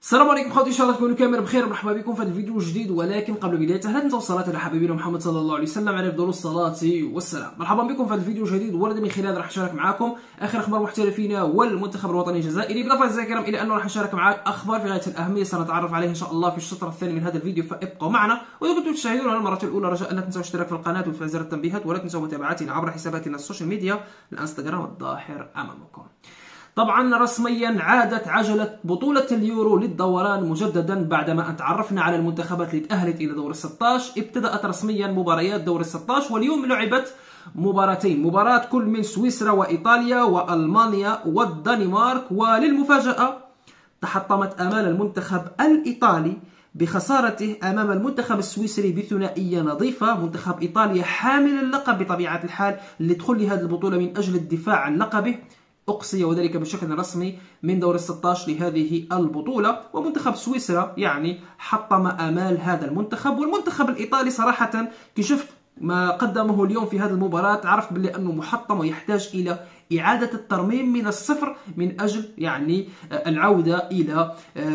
السلام عليكم خوتي، ان شاء الله تكونوا كامل بخير. مرحبا بكم في هذا الفيديو الجديد، ولكن قبل بدايته لا تنسوا الصلاه على حبيبنا محمد صلى الله عليه وسلم عليه افضل الصلاه والسلام. مرحبا بكم في هذا الفيديو الجديد، والذي من خلاله راح نشارك معكم اخر اخبار المحترفين والمنتخب الوطني الجزائري. بالاضافه اعزائي الكرام الى انه راح نشارك معك اخبار في غايه الاهميه سنتعرف عليها ان شاء الله في الشطر الثاني من هذا الفيديو، فابقوا معنا. واذا كنتم تشاهدون للمره الاولى رجاء لا تنسوا الاشتراك في القناه وتفعيل زر التنبيهات، ولا تنسوا متابعتنا عبر حساباتنا السوشيال ميديا الانستغرام الظاهر امامكم. طبعا رسميا عادت عجلة بطولة اليورو للدوران مجددا بعدما أن تعرفنا على المنتخبات اللي تأهلت إلى دور ال16. ابتدأت رسميا مباريات دور ال16، واليوم لعبت مباراتين، مباراة كل من سويسرا وإيطاليا وألمانيا والدنمارك. وللمفاجأة تحطمت آمال المنتخب الإيطالي بخسارته أمام المنتخب السويسري بثنائية نظيفة. منتخب إيطاليا حامل اللقب بطبيعة الحال اللي دخل لهذه البطولة من أجل الدفاع عن لقبه أقصي وذلك بشكل رسمي من دور ال16 لهذه البطولة. ومنتخب سويسرا يعني حطم آمال هذا المنتخب. والمنتخب الإيطالي صراحة كي شفت ما قدمه اليوم في هذه المباراة عرفت باللي أنه محطم ويحتاج إلى إعادة الترميم من الصفر من أجل يعني العودة إلى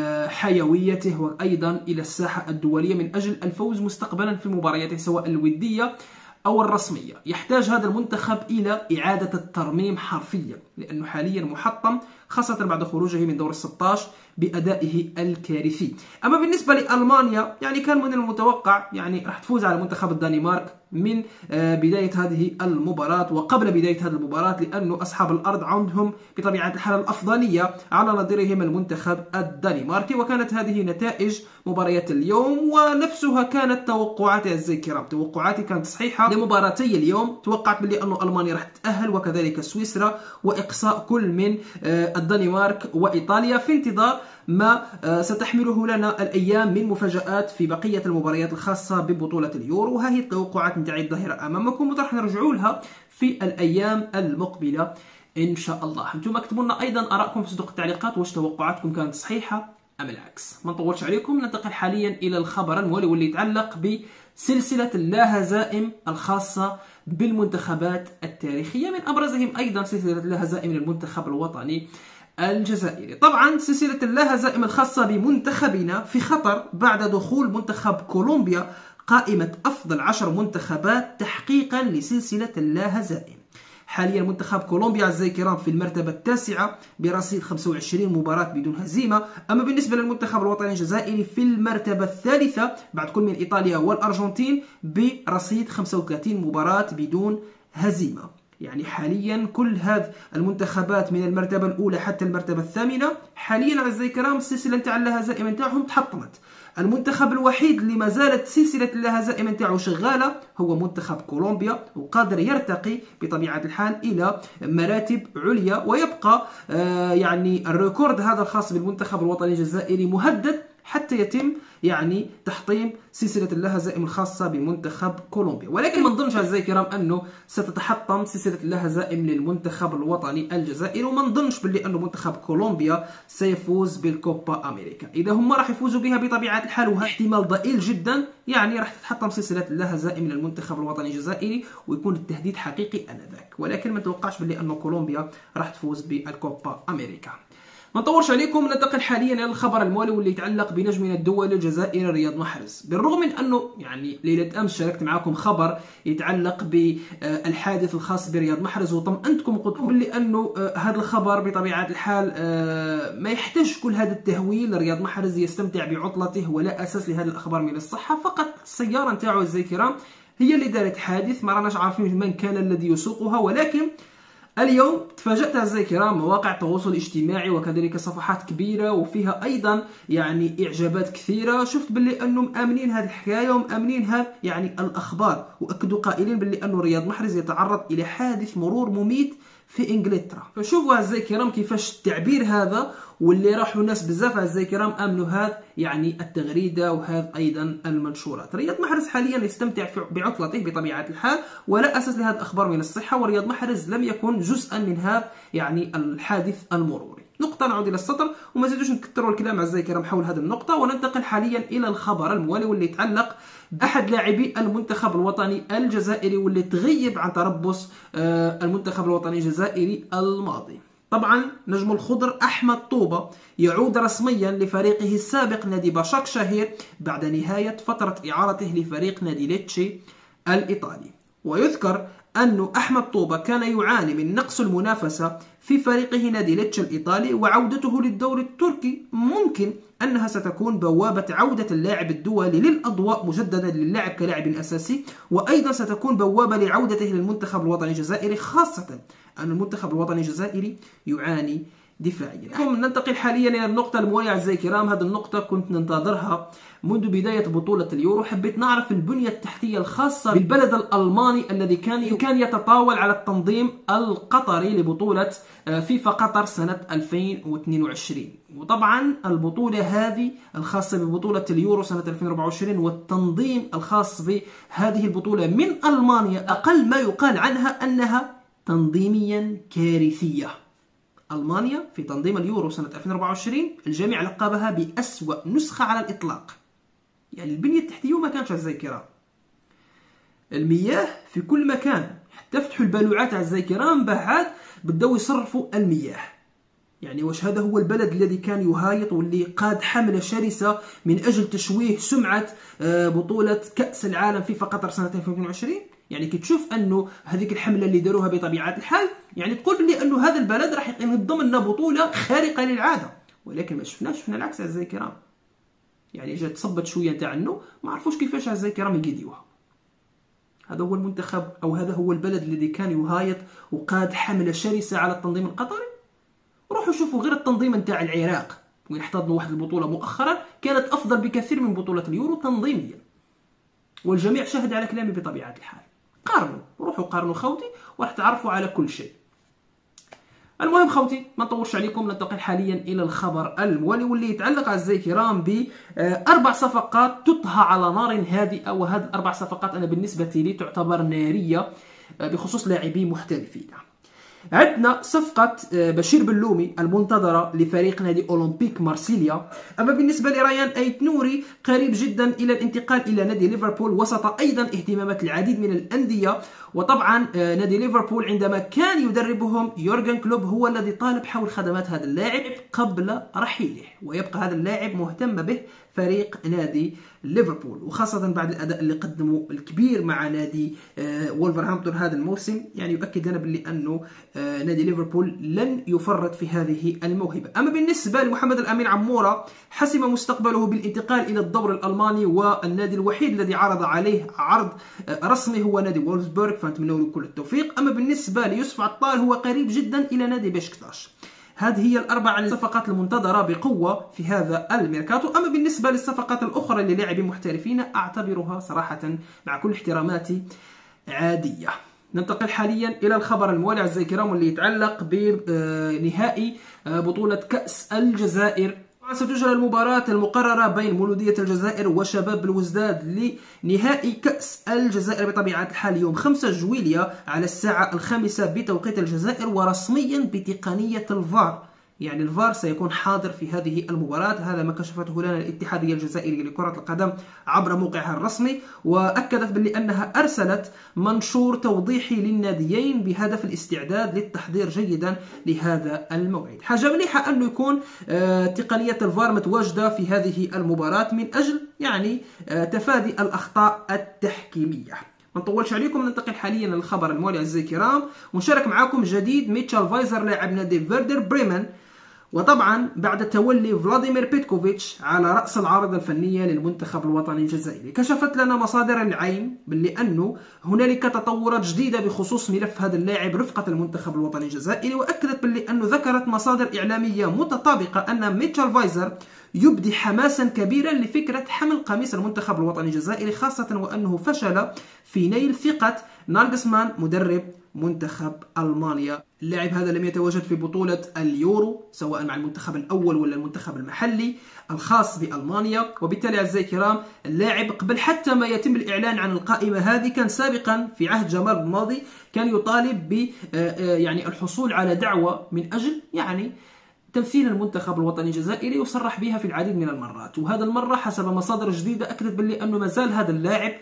حيويته وأيضا إلى الساحة الدولية من أجل الفوز مستقبلا في مبارياته سواء الودية أو الرسمية. يحتاج هذا المنتخب إلى إعادة الترميم حرفيا، لأنه حاليا محطم خاصة بعد خروجه من دور ال16 بأدائه الكارثي. أما بالنسبة لألمانيا يعني كان من المتوقع يعني راح تفوز على منتخب الدنمارك من بداية هذه المباراة وقبل بداية هذه المباراة، لأنه أصحاب الأرض عندهم بطبيعة الحال الأفضلية على نظيرهم المنتخب الدنماركي. وكانت هذه نتائج مباريات اليوم، ونفسها كانت توقعاتي أعزائي الكرام، توقعاتي كانت صحيحة لمباراتي اليوم. توقعت بلي أنه ألمانيا راح تتأهل وكذلك سويسرا، وإقصاء كل من الدنمارك وإيطاليا في انتظار ما ستحمله لنا الأيام من مفاجآت في بقية المباريات الخاصة ببطولة اليورو. وهذه التوقعات نتاعي الظاهرة أمامكم، وراح نرجعوا لها في الأيام المقبلة إن شاء الله. أنتم اكتبوا لنا أيضا آراءكم في صندوق التعليقات، واش توقعاتكم كانت صحيحة أم العكس. ما نطولش عليكم، ننتقل حاليا إلى الخبر المولي واللي يتعلق بسلسلة اللا هزائم الخاصة بالمنتخبات التاريخية، من أبرزهم أيضا سلسلة اللا هزائم للمنتخب الوطني الجزائري. طبعا سلسلة اللا هزائم الخاصة بمنتخبنا في خطر بعد دخول منتخب كولومبيا قائمة أفضل 10 منتخبات تحقيقا لسلسلة اللا هزائم. حاليا منتخب كولومبيا أعزائي الكرام في المرتبة التاسعة برصيد 25 مباراة بدون هزيمة. أما بالنسبة للمنتخب الوطني الجزائري في المرتبة الثالثة بعد كل من إيطاليا والأرجنتين برصيد 35 مباراة بدون هزيمة. يعني حاليا كل هذه المنتخبات من المرتبة الأولى حتى المرتبة الثامنة حاليا أعزائي الكرام السلسلة نتاع اللا هزائم نتاعهم تحطمت. المنتخب الوحيد اللي ما زالت سلسلة اللا هزائم نتاعو شغالة هو منتخب كولومبيا، وقادر يرتقي بطبيعة الحال إلى مراتب عليا، ويبقى يعني الريكورد هذا الخاص بالمنتخب الوطني الجزائري مهدد حتى يتم يعني تحطيم سلسلة اللا هزائم الخاصة بمنتخب كولومبيا. ولكن ما نظنش أعزائي الكرام أنه ستتحطم سلسلة اللا هزائم للمنتخب الوطني الجزائري، وما نظنش باللي أنه منتخب كولومبيا سيفوز بالكوبا أمريكا. إذا هم راح يفوزوا بها بطبيعة الحال، وهذا احتمال ضئيل جدا، يعني راح تتحطم سلسلة اللا هزائم للمنتخب الوطني الجزائري ويكون التهديد حقيقي آنذاك. ولكن ما نتوقعش باللي أنه كولومبيا راح تفوز بالكوبا أمريكا. ما نطولش عليكم، ننتقل حاليا الى الخبر المولي واللي يتعلق بنجمنا الدولي الجزائري رياض محرز. بالرغم من انه يعني ليله امس شاركت معكم خبر يتعلق بالحادث الخاص برياض محرز، وطمأنتكم وقلت لكم انه هذا الخبر بطبيعه الحال ما يحتاج كل هذا التهويل. رياض محرز يستمتع بعطلته ولا اساس لهذه الاخبار من الصحه، فقط السياره نتاعو اعزائي الكرام هي اللي دارت حادث، ما راناش عارفين من كان الذي يسوقها. ولكن اليوم تفاجأت أعزائي الكرام مواقع التواصل الاجتماعي وكذلك صفحات كبيرة وفيها أيضا يعني إعجابات كثيرة، شفت باللي أنهم آمنين هذه الحكاية ومآمنين هذه يعني الأخبار، وأكدوا قائلين باللي أنه رياض محرز يتعرض إلى حادث مرور مميت في إنجلترا. فشوفوا أعزائي الكرام كيفاش التعبير هذا، واللي راحوا الناس بزاف أعزائي الكرام آمنوا هذا يعني التغريدة وهذا أيضا المنشورات. رياض محرز حاليا يستمتع بعطلته بطبيعة الحال ولا أساس لهذه الأخبار من الصحة، ورياض محرز لم يكن جزءا من هذا يعني الحادث المروري. نقطة نعود إلى السطر وما زيدوش نكثروا الكلام أعزائي الكرام حول هذه النقطة، وننتقل حاليا إلى الخبر الموالي واللي يتعلق بأحد لاعبي المنتخب الوطني الجزائري واللي تغيب عن تربص المنتخب الوطني الجزائري الماضي. طبعا نجم الخضر أحمد طوبة يعود رسميا لفريقه السابق نادي باشاك شهير بعد نهاية فترة إعارته لفريق نادي ليتشي الإيطالي. ويذكر أن أحمد طوبة كان يعاني من نقص المنافسة في فريقه نادي ليتشي الإيطالي، وعودته للدوري التركي ممكن أنها ستكون بوابة عودة اللاعب الدولي للأضواء مجددا للاعب كلاعب أساسي، وأيضا ستكون بوابة لعودته للمنتخب الوطني الجزائري، خاصة أن المنتخب الوطني الجزائري يعاني دفاعيا. ننتقل حاليا إلى النقطة الموالية أعزائي الكرام. هذه النقطة كنت ننتظرها منذ بداية بطولة اليورو. حبيت نعرف البنية التحتية الخاصة بالبلد الألماني الذي كان يتطاول على التنظيم القطري لبطولة فيفا قطر سنة 2022. وطبعا البطولة هذه الخاصة ببطولة اليورو سنة 2024 والتنظيم الخاص بهذه البطولة من ألمانيا أقل ما يقال عنها أنها تنظيميا كارثية. ألمانيا في تنظيم اليورو سنة 2024 الجميع لقبها بأسوأ نسخة على الإطلاق. يعني البنية التحتية ما كانش أعزائي الكرام، المياه في كل مكان، حتى فتحوا البالوعات أعزائي الكرام بعد بدأوا يصرفوا المياه. يعني واش هذا هو البلد الذي كان يهايط واللي قاد حملة شرسة من أجل تشويه سمعة بطولة كأس العالم فيفا قطر سنة 2022؟ يعني كي تشوف أنه هذيك الحملة اللي داروها بطبيعة الحال يعني تقول بلي أنه هذا البلد راح ينظم لنا بطولة خارقة للعادة، ولكن ما شفناش، شفنا العكس أعزائي الكرام. يعني جات تصبت شوية نتاع أنه ما عرفوش كيفاش أعزائي الكرام يقيديوها. هذا هو المنتخب أو هذا هو البلد الذي كان يهايط وقاد حملة شرسة على التنظيم القطري. روحوا شوفوا غير التنظيم نتاع العراق وين احتضنوا واحد البطولة مؤخرا كانت أفضل بكثير من بطولة اليورو تنظيميا، والجميع شاهد على كلامي بطبيعة الحال. قارنوا، روحوا قارنوا خوتي وراح تعرفوا على كل شيء. المهم خوتي ما نطولش عليكم، ننتقل حاليا الى الخبر الموالي واللي يتعلق اعزائي الكرام باربع صفقات تطهى على نار هادئه، وهذه الاربع صفقات انا بالنسبه لي تعتبر ناريه بخصوص لاعبين محترفين. عندنا صفقة بشير بلومي المنتظرة لفريق نادي أولمبيك مارسيليا. أما بالنسبة لريان أيت نوري قريب جدا إلى الانتقال إلى نادي ليفربول، وسط أيضا اهتمامات العديد من الأندية. وطبعا نادي ليفربول عندما كان يدربهم يورغن كلوب هو الذي طالب حول خدمات هذا اللاعب قبل رحيله، ويبقى هذا اللاعب مهتم به فريق نادي ليفربول، وخاصة بعد الأداء اللي قدمه الكبير مع نادي وولفرهامبتون هذا الموسم. يعني يؤكد لنا باللي أنه نادي ليفربول لن يفرط في هذه الموهبة. أما بالنسبة لمحمد الأمين عمورة حسم مستقبله بالانتقال إلى الدوري الألماني، والنادي الوحيد الذي عرض عليه عرض رسمي هو نادي وولفسبورغ، فنتمنى له كل التوفيق. أما بالنسبة ليوسف عطال هو قريب جدا إلى نادي بشكتاش. هذه هي الأربع الصفقات المنتظرة بقوة في هذا الميركاتو. أما بالنسبة للصفقات الأخرى للاعبين محترفين أعتبرها صراحة مع كل احتراماتي عادية. ننتقل حاليا إلى الخبر الموالي أعزائي الكرام واللي يتعلق بنهائي بطولة كأس الجزائر. ستجرى المباراة المقررة بين مولودية الجزائر وشباب الوزداد لنهائي كأس الجزائر بطبيعة الحال يوم 5 جويلية على الساعة 5 بتوقيت الجزائر، ورسميا بتقنية الفار. يعني الفار سيكون حاضر في هذه المباراة، هذا ما كشفته لنا الاتحادية الجزائرية لكرة القدم عبر موقعها الرسمي، وأكدت بأنها أرسلت منشور توضيحي للناديين بهدف الاستعداد للتحضير جيدا لهذا الموعد. حاجة مليحة أنه يكون تقنية الفار متواجدة في هذه المباراة من أجل يعني تفادي الأخطاء التحكيمية. ما نطولش عليكم، ننتقل حاليا للخبر الموالي أعزائي الكرام ونشارك معكم جديد ميتشال فايزر لاعب نادي فيردر بريمن. وطبعا بعد تولي فلاديمير بيتكوفيتش على رأس العارضة الفنية للمنتخب الوطني الجزائري، كشفت لنا مصادر العين باللي أنه هنالك تطورات جديدة بخصوص ملف هذا اللاعب رفقة المنتخب الوطني الجزائري، وأكدت باللي أنه ذكرت مصادر إعلامية متطابقة أن ميتشال فايزر يبدي حماسا كبيرا لفكرة حمل قميص المنتخب الوطني الجزائري، خاصة وأنه فشل في نيل ثقة ناغلسمان مدرب منتخب ألمانيا. اللاعب هذا لم يتواجد في بطولة اليورو سواء مع المنتخب الأول ولا المنتخب المحلي الخاص بألمانيا، وبالتالي أعزائي الكرام اللاعب قبل حتى ما يتم الإعلان عن القائمة هذه كان سابقا في عهد جمال الماضي كان يطالب ب يعني الحصول على دعوة من أجل يعني تمثيل المنتخب الوطني الجزائري، وصرح بها في العديد من المرات. وهذا المرة حسب مصادر جديدة أكدت باللي أنه مازال هذا اللاعب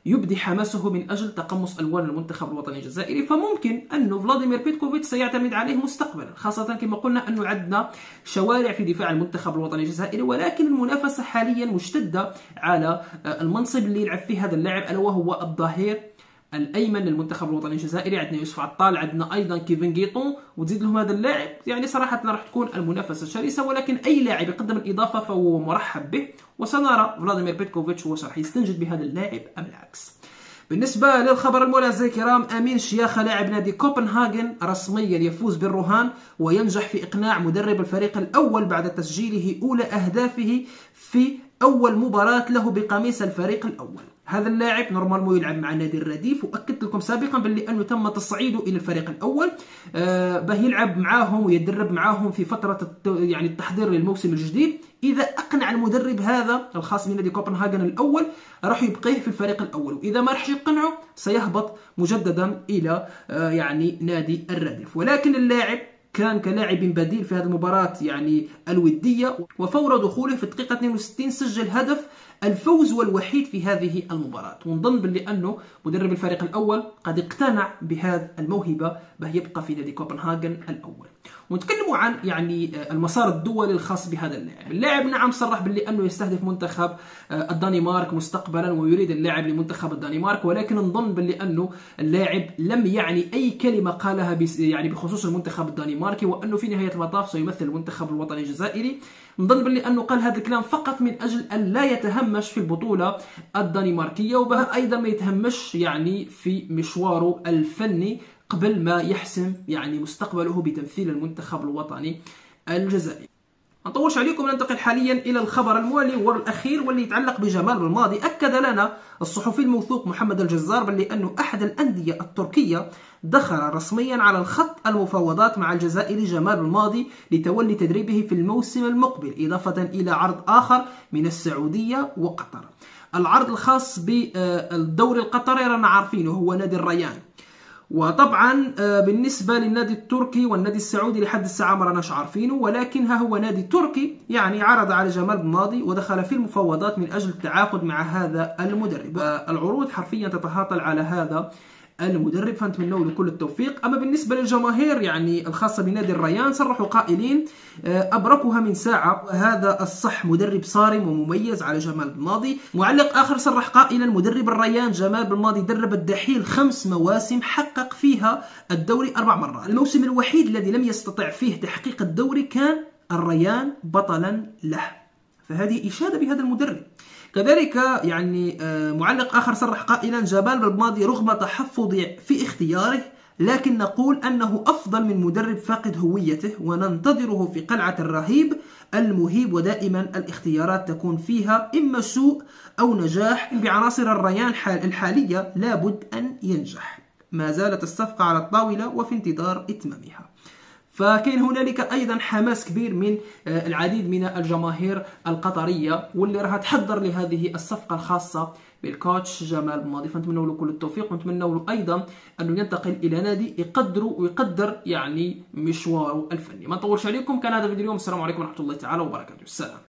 يبدي حماسه من أجل تقمص ألوان المنتخب الوطني الجزائري، فممكن أنه فلاديمير بيتكوفيتش سيعتمد عليه مستقبلا، خاصة كما قلنا أنه عندنا شوارع في دفاع المنتخب الوطني الجزائري، ولكن المنافسة حاليا مشتدة على المنصب اللي يلعب فيه هذا اللاعب، ألا وهو الظهير الايمن للمنتخب الوطني الجزائري. عندنا يوسف عطال، عندنا ايضا كيفن غيطون، وتزيد لهم هذا اللاعب. يعني صراحه راح تكون المنافسه شرسه، ولكن اي لاعب يقدم الاضافه فهو مرحب به، وسنرى فلاديمير بيتكوفيتش واش راح يستنجد بهذا اللاعب ام العكس. بالنسبة للخبر المولى أعزائي الكرام، أمين شياخة لاعب نادي كوبنهاغن رسميا يفوز بالرهان وينجح في إقناع مدرب الفريق الأول بعد تسجيله أولى أهدافه في أول مباراة له بقميص الفريق الأول. هذا اللاعب نورمالمو يلعب مع نادي الرديف، وأكدت لكم سابقا باللي أنه تم تصعيده إلى الفريق الأول باه يلعب معاهم ويتدرب معاهم في فترة يعني التحضير للموسم الجديد. إذا أقنع المدرب هذا الخاص بنادي كوبنهاغن الأول راح يبقيه في الفريق الأول، وإذا ما راح يقنعه سيهبط مجددا إلى يعني نادي الرديف. ولكن اللاعب كان كلاعب بديل في هذه المباراة يعني الودية، وفور دخوله في الدقيقة 62 سجل هدف الفوز والوحيد في هذه المباراة. ونظن باللي أنه مدرب الفريق الأول قد اقتنع بهذه الموهبة باه يبقى في نادي كوبنهاغن الأول. ونتكلموا عن يعني المسار الدولي الخاص بهذا اللاعب. اللاعب نعم صرح باللي أنه يستهدف منتخب الدنمارك مستقبلا ويريد اللعب لمنتخب الدنمارك، ولكن نظن باللي أنه اللاعب لم يعني أي كلمة قالها يعني بخصوص المنتخب الدنماركي، وأنه في نهاية المطاف سيمثل المنتخب الوطني الجزائري. نظن باللي أنه قال هذا الكلام فقط من أجل أن لا يتهمش في البطولة الدنماركية، وبه أيضا ما يتهمش يعني في مشواره الفني قبل ما يحسم يعني مستقبله بتمثيل المنتخب الوطني الجزائري. ما نطولش عليكم، ننتقل حاليا الى الخبر الموالي والاخير واللي يتعلق بجمال بلماضي. اكد لنا الصحفي الموثوق محمد الجزار باللي انه احد الانديه التركيه دخل رسميا على الخط المفاوضات مع الجزائري جمال بلماضي لتولي تدريبه في الموسم المقبل، اضافه الى عرض اخر من السعوديه وقطر. العرض الخاص بالدوري القطري رانا عارفينه هو نادي الريان، وطبعا بالنسبة للنادي التركي والنادي السعودي لحد الساعة ما راناش عارفينه، ولكن ها هو نادي تركي يعني عرض على جمال بلماضي ودخل في المفاوضات من أجل التعاقد مع هذا المدرب. العروض حرفيا تتهاطل على هذا المدرب، فنتمنوا له كل التوفيق. اما بالنسبه للجماهير يعني الخاصه بنادي الريان صرحوا قائلين ابركها من ساعه، وهذا الصح مدرب صارم ومميز على جمال بلماضي. معلق اخر صرح قائلا مدرب الريان جمال بلماضي درب الدحيل 5 مواسم حقق فيها الدوري 4 مرات، الموسم الوحيد الذي لم يستطع فيه تحقيق الدوري كان الريان بطلا له، فهذه اشاده بهذا المدرب. كذلك يعني معلق آخر صرح قائلا جمال بلماضي رغم تحفظي في اختياره لكن نقول أنه أفضل من مدرب فاقد هويته، وننتظره في قلعة الرهيب المهيب، ودائما الاختيارات تكون فيها إما سوء أو نجاح. بعناصر الريان الحالية لابد أن ينجح، ما زالت الصفقة على الطاولة وفي انتظار إتمامها. فكاين هنالك ايضا حماس كبير من العديد من الجماهير القطريه واللي راح تحضر لهذه الصفقه الخاصه بالكوتش جمال بلماضي، فنتمنوا له كل التوفيق، ونتمنوا له ايضا انه ينتقل الى نادي يقدر يعني مشواره الفني. ما نطولش عليكم، كان هذا فيديو اليوم. السلام عليكم ورحمه الله تعالى وبركاته. السلام.